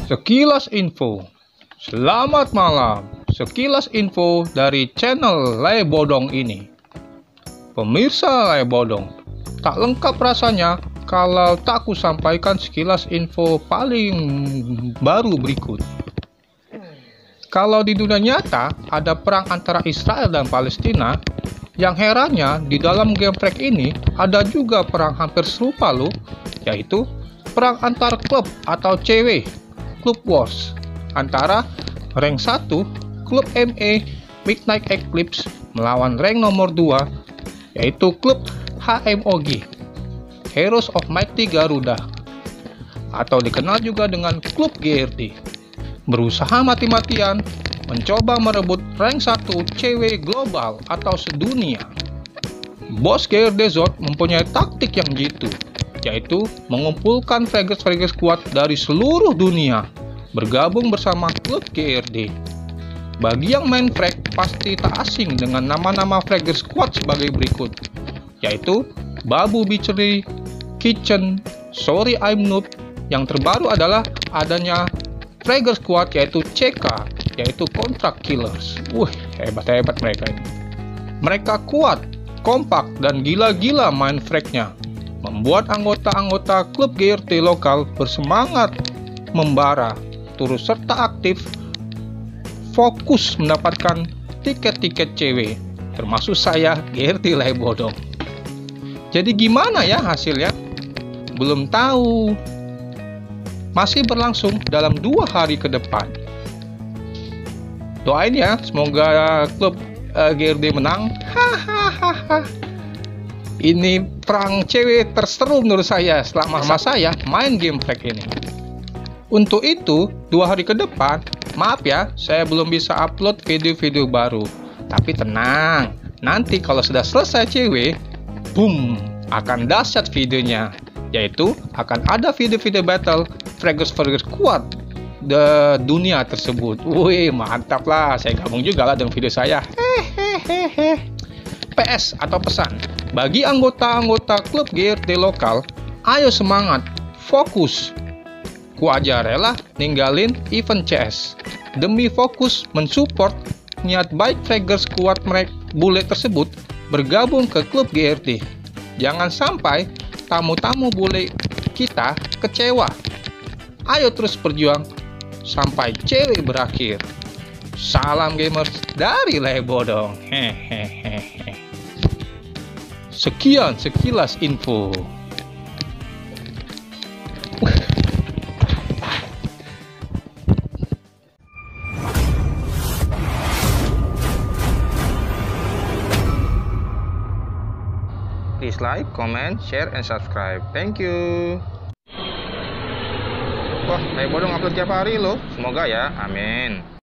Sekilas info. Selamat malam. Sekilas info dari channel Lay Bodong ini. Pemirsa Lay Bodong, tak lengkap rasanya kalau tak ku sampaikan sekilas info paling baru berikut. Kalau di dunia nyata ada perang antara Israel dan Palestina, yang herannya di dalam game Frag ini ada juga perang hampir serupa loh, yaitu perang antar klub atau CW, Club Wars, antara rank 1 klub ME Midnight Eclipse melawan rank nomor 2 yaitu klub HMOG, Heroes of Mighty Garuda, atau dikenal juga dengan klub GRD, berusaha mati-matian mencoba merebut rank 1 CW global atau sedunia. Bos GRD Zord mempunyai taktik yang jitu, yaitu mengumpulkan fraggers kuat dari seluruh dunia bergabung bersama klub GRD. Bagi yang main frag pasti tak asing dengan nama-nama fraggers kuat sebagai berikut, yaitu Babu Bichri, Kitchen, Sorry I'm Noob. Yang terbaru adalah adanya fraggers kuat yaitu CK, yaitu Contract Killers. Hebat-hebat mereka ini. Mereka kuat, kompak, dan gila-gila main fragnya, membuat anggota-anggota klub GRT lokal bersemangat membara, turut serta aktif fokus mendapatkan tiket-tiket CW, termasuk saya GRT Lay Bodong. Jadi gimana ya hasilnya? Belum tahu. Masih berlangsung dalam 2 hari ke depan. Doain ya, semoga klub GRD menang. Hahaha. Ini perang CW terseru menurut saya selama saya main game Frag ini. Untuk itu, 2 hari ke depan, maaf ya, saya belum bisa upload video-video baru. Tapi tenang, nanti kalau sudah selesai CW, boom, akan dahsyat videonya. Yaitu akan ada video-video battle fraggers kuat di dunia tersebut. Wih, mantap lah, saya gabung juga lah dengan video saya. Hehehe. PS atau pesan, bagi anggota-anggota klub GRD lokal, ayo semangat, fokus. Ku aja rela ninggalin event CS demi fokus mensupport niat baik fraggers kuat mereka bule tersebut bergabung ke klub GRD. Jangan sampai tamu-tamu bule kita kecewa. Ayo terus berjuang sampai CW berakhir. Salam gamers dari Lay Bodong. Hehehe. Sekian sekilas info. Please like, comment, share, and subscribe. Thank you. Wah, Lay Bodong upload tiap hari loh. Semoga ya. Amin.